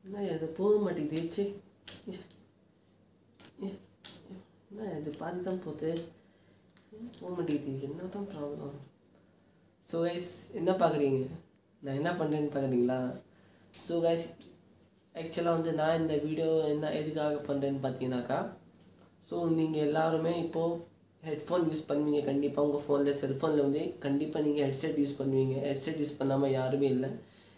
என்ன இது போக மாட்டேங்குது ச்சே என்ன இது பாதி தான் போகுது போக மாட்டேங்குது என்ன தான் ப்ராப்ளம் ஸோ கைஸ் என்ன பார்க்குறீங்க நான் என்ன பண்ணுறேன்னு பார்க்குறீங்களா ஸோ கைஸ் ஆக்சுவலாக வந்து நான் இந்த வீடியோ என்ன எதுக்காக பண்ணுறேன்னு பார்த்தீங்கன்னாக்கா ஸோ நீங்கள் எல்லாருமே இப்போது ஹெட்ஃபோன் யூஸ் பண்ணுவீங்க கண்டிப்பாக உங்கள் ஃபோனில் செல்ஃபோனில் வந்து கண்டிப்பாக நீங்கள் ஹெட்செட் யூஸ் பண்ணுவீங்க ஹெட்செட் யூஸ் பண்ணாமல் யாருமே இல்லை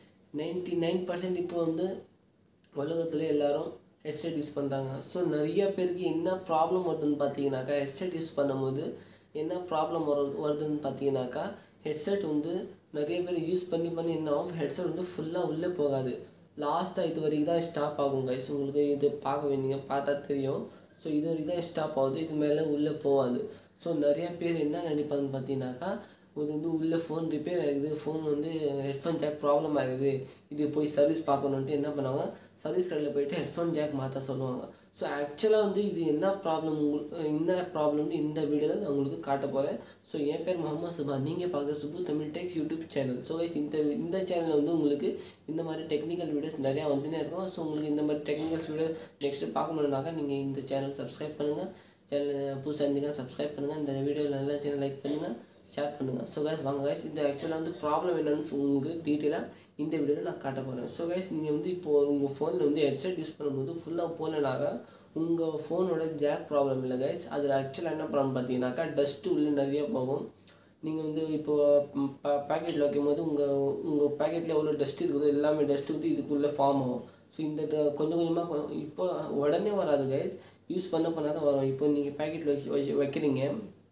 99% இப்போ வந்து உலகத்துல எல்லாரும் ஹெட்செட் யூஸ் பண்ணுறாங்க ஸோ நிறைய பேருக்கு என்ன ப்ராப்ளம் வருதுன்னு பார்த்தீங்கன்னாக்கா ஹெட்செட் யூஸ் பண்ணும்போது என்ன ப்ராப்ளம் வருதுன்னு பார்த்தீங்கன்னாக்கா ஹெட்செட் வந்து நிறைய பேர் யூஸ் பண்ணி என்ன ஆகும் ஹெட்செட் வந்து ஃபுல்லாக உள்ளே போகாது லாஸ்ட்டாக இது வரைக்கும் தான் ஸ்டாப் ஆகும் கைஸ் உங்களுக்கு இது பார்க்க வேண்டிய பார்த்தா தெரியும் ஸோ இது வரைக்கும் தான் ஸ்டாப் ஆகுது இது மேலே உள்ளே போகாது ஸோ நிறைய பேர் என்ன நினைப்பாங்கன்னு பார்த்தீங்கன்னாக்கா இது வந்து உள்ளே ஃபோன் ரிப்பேர் ஆகுது ஃபோன் வந்து ஹெட்ஃபோன் ஜாக் ப்ராப்ளம் ஆகுது இது போய் சர்வீஸ் பார்க்கணுன்ட்டு என்ன பண்ணுவாங்க சர்வீஸ் கடையில் போய்ட்டு ஹெட்ஃபோன் ஜாக் மாற்ற சொல்லுவாங்க ஸோ ஆக்சுவலாக வந்து இது என்ன ப்ராப்ளம்னு இந்த வீடியோவில் நான் உங்களுக்கு காட்ட போகிறேன் ஸோ என் பேர் முகமது சுபான் நீங்கள் பார்க்குற Subbu Tamil tech YouTube channel so guys இந்த சேனலில் வந்து உங்களுக்கு இந்த மாதிரி டெக்னிக்கல் வீடியோஸ் நிறையா வந்துனே இருக்கும் ஸோ உங்களுக்கு இந்த மாதிரி டெக்னிக்கல் வீடியோ நெக்ஸ்ட்டு பார்க்கணுன்னாக்கா நீங்கள் இந்த சேனல் சப்ஸ்கிரைப் பண்ணுங்கள் சேனல் புதுசாக இருந்தீங்கன்னா சப்ஸ்கிரைப் பண்ணுங்கள் இந்த வீடியோவில் நல்லா சேனல் லைக் பண்ணுங்கள் ஷேர் பண்ணுங்கள் ஸோ கைஸ் வாங்க கைஸ் இந்த ஆக்சுவலாக வந்து ப்ராப்ளம் என்னென்னு உங்களுக்கு டீட்டெயிலாக இந்த வீடியோவில் நான் காட்ட போகிறேன் ஸோ கைஸ் நீங்கள் வந்து இப்போது உங்கள் ஃபோனில் வந்து ஹெட்செட் யூஸ் பண்ணும்போது ஃபுல்லாக போனனாக்கா உங்கள் ஃபோனோட ஜாக் ப்ராப்ளம் இல்லை கைஸ் அதில் ஆக்சுவலாக என்ன ப்ராப்ளம் பார்த்தீங்கன்னாக்கா டஸ்ட்டு உள்ளே நிறைய போகும் நீங்கள் வந்து இப்போது பேக்கெட்டில் வைக்கும்போது உங்கள் பேக்கெட்டில் எவ்வளோ டஸ்ட் இருக்குதோ எல்லாமே டஸ்ட்டு வந்து இதுக்குள்ளே ஃபார்ம் ஆகும் ஸோ இந்த கொஞ்சம் கொஞ்சமாக இப்போ உடனே வராது கைஸ் யூஸ் பண்ண தான் வரும் இப்போ நீங்கள் பேக்கெட்டில் வைக்கிறீங்க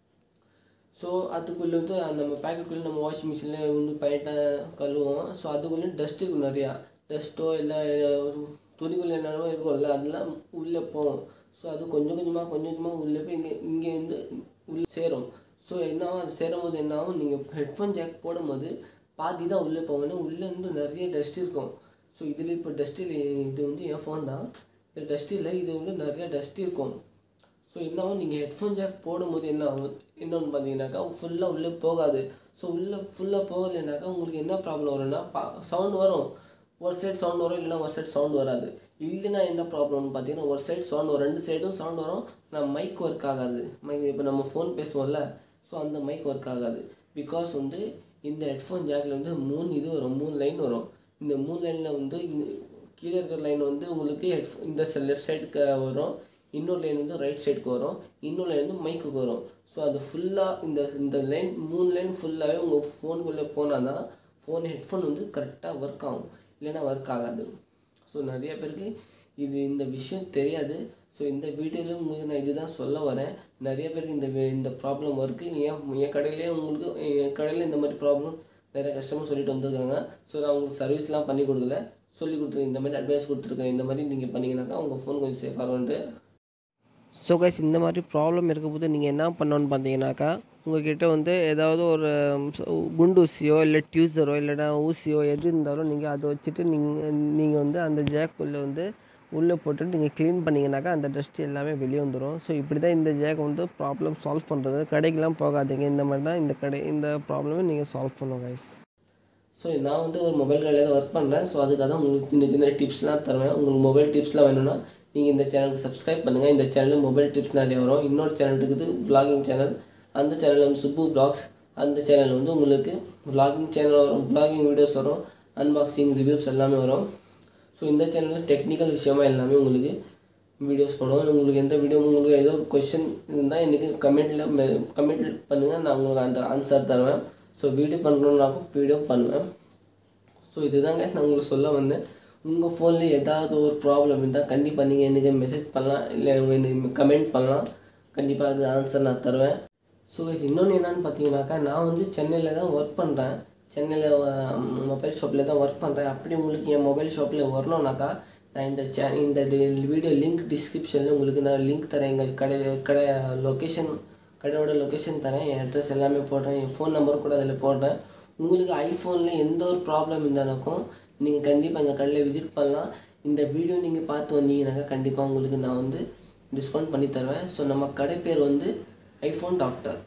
ஸோ அதுக்குள்ளே வந்து நம்ம பேக்கெட்டுக்குள்ளே நம்ம வாஷிங் மிஷினில் வந்து பைட்டாக கழுவோம் ஸோ அதுக்குள்ளே டஸ்ட்டு இருக்கும் நிறையா டஸ்ட்டோ இல்லை துணிக்குள்ளே என்னென்னமோ இருக்கும்ல அதெல்லாம் உள்ளே போகும் ஸோ அது கொஞ்சம் கொஞ்சமாக உள்ளே போய் இங்கே வந்து உள்ளே சேரும் ஸோ என்னாகும் அது சேரும் போது என்னாகும் நீங்கள் ஹெட்ஃபோன் ஜாக் போடும்போது பாதி தான் உள்ளே போகணும் உள்ளே வந்து நிறைய டஸ்ட் இருக்கும் ஸோ இதில் இப்போ டஸ்ட்டு இது வந்து என் ஃபோன் தான் இது டஸ்ட் இல்லை இது வந்து நிறைய டஸ்ட் இருக்கும் ஸோ என்னாகும் நீங்கள் ஹெட்ஃபோன் ஜாக் போடும்போது என்ன ஆகும் என்னன்னு பார்த்தீங்கன்னாக்கா ஃபுல்லாக உள்ளே போகாது ஸோ ஃபுல்லாக போகலைனாக்கா உங்களுக்கு என்ன ப்ராப்ளம் வரும்னா சவுண்ட் வரும் ஒரு சைடு சவுண்ட் வரும் இல்லைனா ஒரு சைடு சவுண்ட் வராது இல்லைன்னா என்ன ப்ராப்ளம்னு பார்த்தீங்கன்னா ஒரு சைடு சவுண்ட் வரும் ரெண்டு சைடும் சவுண்ட் வரும் ஆனால் மைக் ஒர்க் ஆகாது இப்போ நம்ம ஃபோன் பேசுவோம்ல ஸோ அந்த மைக் ஒர்க் ஆகாது பிகாஸ் வந்து இந்த ஹெட்ஃபோன் ஜாக்கில் வந்து 3 லைன் வரும் இந்த 3 லைனில் வந்து கீழே இருக்கிற லைன் வந்து உங்களுக்கு இந்த லெஃப்ட் சைடுக்கு வரும் இன்னொரு லைன் வந்து ரைட் சைடுக்கு வரும் இன்னொரு லைன் வந்து மைக்குக்கு வரும் ஸோ அது ஃபுல்லாக இந்த லைன் 3 லைன் ஃபுல்லாகவே உங்கள் ஃபோனுக்குள்ளே போனால் தான் ஹெட்ஃபோன் வந்து கரெக்டாக ஒர்க் ஆகும் இல்லைன்னா ஒர்க் ஆகாது ஸோ நிறைய பேருக்கு இந்த விஷயம் தெரியாது ஸோ இந்த வீடியோவில் உங்களுக்கு நான் இதுதான் சொல்ல வரேன் நிறைய பேருக்கு இந்த ப்ராப்ளம் இருக்குது என் கடையிலே இந்த மாதிரி ப்ராப்ளம் நிறைய கஸ்டமர் சொல்லிட்டு வந்திருக்காங்க ஸோ நான் உங்களுக்கு சர்வீஸ்லாம் பண்ணி கொடுக்கல சொல்லி கொடுத்துருக்கேன் இந்த மாதிரி அட்வைஸ் கொடுத்துருக்கேன் இந்த மாதிரி நீங்கள் பண்ணிங்கனாக்கா உங்கள் ஃபோன் கொஞ்சம் சேஃபாக வந்துட்டு ஸோ கைஸ் இந்த மாதிரி ப்ராப்ளம் இருக்கும்போது நீங்கள் என்ன பண்ணணும்னு பார்த்தீங்கன்னாக்கா உங்கள்கிட்ட வந்து ஏதாவது ஒரு குண்டூசியோ இல்லை டியூசரோ இல்லைனா ஊசியோ எது இருந்தாலும் நீங்கள் அதை வச்சுட்டு நீங்கள் வந்து அந்த ஜாக்குள்ளே வந்து உள்ளே போட்டுட்டு நீங்கள் க்ளீன் பண்ணிங்கனாக்கா அந்த டஸ்ட்டு எல்லாமே வெளியே வந்துடும் ஸோ இப்படி தான் இந்த ஜாக் வந்து ப்ராப்ளம் சால்வ் பண்ணுறது கடைக்கெலாம் போகாதீங்க இந்த மாதிரி தான் இந்த ப்ராப்ளமே நீங்கள் சால்வ் பண்ணுவோம் கைஸ் ஸோ நான் வந்து ஒரு மொபைல் கடையில் தான் ஒர்க் பண்ணுறேன் ஸோ அதுக்காக தான் உங்களுக்கு சின்ன டிப்ஸ்லாம் தருவேன் உங்களுக்கு மொபைல் டிப்ஸ்லாம் வேணும்னா நீங்கள் இந்த சேனலுக்கு சப்ஸ்கிரைப் பண்ணுங்கள் இந்த சேனலில் மொபைல் டிப்ஸ் நிறைய வரும் இன்னொரு சேனல் இருக்குது vlogging சேனல் அந்த சேனலில் வந்து சுப்பு vlogs அந்த சேனலில் வந்து உங்களுக்கு vlogging சேனல் வரும் vlogging வீடியோஸ் வரும் அன்பாக்சிங் ரிவ்யூஸ் எல்லாமே வரும் ஸோ இந்த சேனலில் டெக்னிக்கல் விஷயமா எல்லாமே உங்களுக்கு வீடியோஸ் போடுவோம் உங்களுக்கு எந்த வீடியோ உங்களுக்கு ஏதோ கொஷின் இருந்தால் எனக்கு கமெண்ட் பண்ணுங்கள் நான் உங்களுக்கு அந்த ஆன்சர் தருவேன் ஸோ வீடியோ பண்ணுறோம்னாக்கும் வீடியோ பண்ணுவேன் ஸோ இதுதாங்க நான் உங்களுக்கு சொல்ல வந்தேன் உங்கள் ஃபோனில் ஏதாவது ஒரு ப்ராப்ளம் இருந்தால் கண்டிப்பாக நீங்கள் எனக்கு மெசேஜ் பண்ணலாம் இல்லை எனக்கு கமெண்ட் பண்ணலாம் கண்டிப்பாக அது ஆன்சர் நான் தருவேன் ஸோ இன்னொன்று என்னென்னு பார்த்தீங்கன்னாக்கா நான் வந்து சென்னையில் தான் ஒர்க் பண்ணுறேன் சென்னையில் மொபைல் ஷாப்பில் தான் ஒர்க் பண்ணுறேன் அப்படி உங்களுக்கு என் மொபைல் ஷாப்பில் வரணுன்னாக்கா நான் இந்த வீடியோ லிங்க் டிஸ்கிரிப்ஷனில் உங்களுக்கு நான் லிங்க் தரேன் எங்கள் கடையோட லொக்கேஷன் தரேன் என் அட்ரஸ் எல்லாமே போடுறேன் என் ஃபோன் நம்பர் கூட அதில் போடுறேன் உங்களுக்கு ஐஃபோனில் எந்த ஒரு ப்ராப்ளம் இருந்தாலும் நீங்கள் கண்டிப்பாக எங்கள் கடையில் விசிட் பண்ணலாம் இந்த வீடியோ நீங்கள் பார்த்து வந்தீங்கன்னாக்கா கண்டிப்பாக உங்களுக்கு நான் வந்து டிஸ்கவுண்ட் பண்ணி தருவேன் ஸோ நம்ம கடை பேர் வந்து ஐஃபோன் டாக்டர்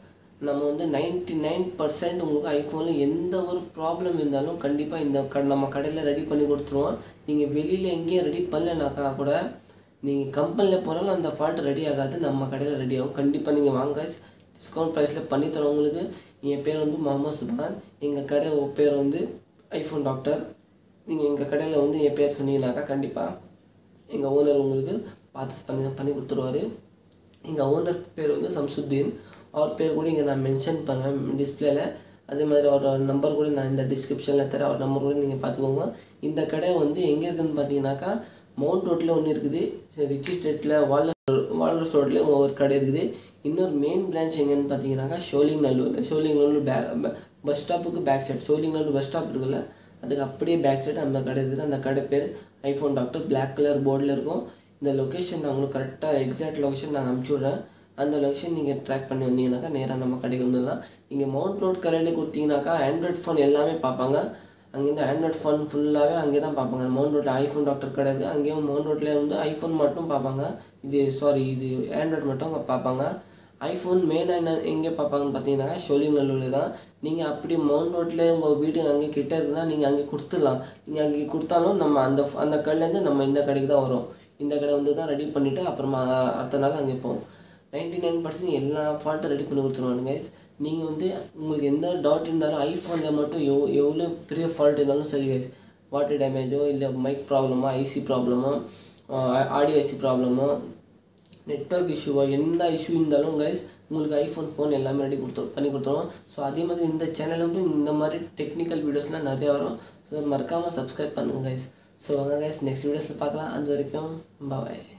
நம்ம வந்து 99% உங்களுக்கு ஐஃபோனில் எந்த ஒரு ப்ராப்ளம் இருந்தாலும் கண்டிப்பாக இந்த நம்ம கடையில் ரெடி பண்ணி கொடுத்துருவோம். நீங்கள் வெளியில் எங்கேயும் ரெடி பண்ணலனாக்கா கூட நீங்கள் கம்பெனியில் போனாலும் அந்த ஃபால்ட் ரெடி ஆகாது, நம்ம கடையில் ரெடி ஆகும். கண்டிப்பாக நீங்கள் வாங்க, டிஸ்கவுண்ட் ப்ரைஸில் பண்ணித்தரோம் உங்களுக்கு. என் பேர் வந்து முகமது சுபான், எங்கள் கடை பேர் வந்து ஐஃபோன் டாக்டர். நீங்கள் எங்கள் கடையில் வந்து என் பேர் சொன்னீங்கன்னாக்கா கண்டிப்பாக எங்கள் ஓனர் உங்களுக்கு பார்த்து பண்ணி கொடுத்துருவார். எங்கள் ஓனர் பேர் வந்து சம்சுத்தீன். அவர் பேர் கூட இங்கே நான் மென்ஷன் பண்ணுவேன் டிஸ்பிளேல. அதே மாதிரி அவர் நம்பர் கூட நான் இந்த டிஸ்கிரிப்ஷனில் தரேன், அவர் நம்பர் கூட நீங்கள் பார்த்துக்கோங்க. இந்த கடை வந்து எங்கே இருக்குதுன்னு பார்த்தீங்கன்னாக்கா மவுண்ட் ரோட்டில் ஒன்று இருக்குது, ரிச்சி ஸ்ட்ரீட்டில் வால்ரஸ் ரோட்லேயும் ஒரு கடை இருக்குது. இன்னொரு மெயின் பிரான்ச் எங்கேன்னு பார்த்தீங்கன்னாக்கா ஷோலிங்கநல்லூர் பஸ் ஸ்டாப்புக்கு back side, Sholinganallur bus stop இருக்குல்ல, அதுக்கு அப்படியே பேக் சைடு அந்த கடை இருக்குது. அந்த கடை பேர் ஐஃபோன் டாக்டர், பிளாக் கலர் போர்டில் இருக்கும். இந்த லொக்கேஷன் நான் உங்களுக்கு கரெக்டாக எக்ஸாக்ட் லொக்கேஷன் நான் அனுப்பிச்சி விட்றேன். அந்த லொக்கேஷன் நீங்கள் ட்ராக் பண்ணி வந்தீங்கன்னாக்கா நேராக நம்ம கடைக்கு வந்துடலாம். நீங்கள் மவுண்ட் ரோட் கடையில் கொடுத்தீங்கன்னாக்கா ஆண்ட்ராய்ட் ஃபோன் எல்லாமே பார்ப்பாங்க. அங்கேருந்து ஆண்ட்ராய்ட் ஃபோன் ஃபுல்லாகவே அங்கே தான் பார்ப்பாங்க. மவுண்ட் ரோட்டில் ஐஃபோன் டாக்டர் கடை இருக்குது, அங்கேயும் மவுண்ட் ரோட்லேயே வந்து ஐஃபோன் மட்டும் பார்ப்பாங்க. இது ஆண்ட்ராய்ட் மட்டும் அங்கே பார்ப்பாங்க. ஐஃபோன் மெயினாக என்ன எங்கே பார்ப்பாங்கன்னு பார்த்தீங்கன்னாக்கா ஷோலிங்கநல்லூரில் தான். நீங்கள் அப்படி மவுண்ட் ரோட்டில் உங்கள் வீடு அங்கே கிட்டே இருக்குதுன்னா நீங்கள் அங்கே கொடுத்துடலாம். நீங்கள் அங்கே கொடுத்தாலும் நம்ம அந்த கடையிலேருந்து நம்ம இந்த கடைக்கு தான் வரும். இந்த கடை வந்து தான் ரெடி பண்ணிவிட்டு அப்புறமா அடுத்த நாள் அங்கே போவோம். 99% எல்லா ஃபால்ட்டும் ரெடி பண்ணி கொடுத்துருவாங்க கைஸ். நீங்கள் வந்து உங்களுக்கு எந்த டவுட் இருந்தாலும் ஐஃபோனில் மட்டும் எவ்வளோ பெரிய ஃபால்ட் இருந்தாலும் சரி கைஸ், வாட்டர் டேமேஜோ இல்லை மைக் ப்ராப்ளமோ, ஐசி ப்ராப்ளமோ, ஆடியோ ஐசி ப்ராப்ளமோ, நெட்வொர்க் இஷ்யூவோ, எந்த இஷ்யூ இருந்தாலும் கைஸ் உங்களுக்கு ஐஃபோன் ஃபோன் எல்லாமே ரெடி பண்ணி கொடுத்துருவோம். ஸோ அதே மாதிரி இந்த சேனலில் வந்து இந்த மாதிரி டெக்னிக்கல் வீடியோஸ்லாம் நிறையா வரும். ஸோ மறக்காமல் சப்ஸ்கிரைப் பண்ணுங்கள் கைஸ். ஸோ வாங்க கைஸ், நெக்ஸ்ட் வீடியோஸில் பார்க்கலாம். அது வரைக்கும் பாய்.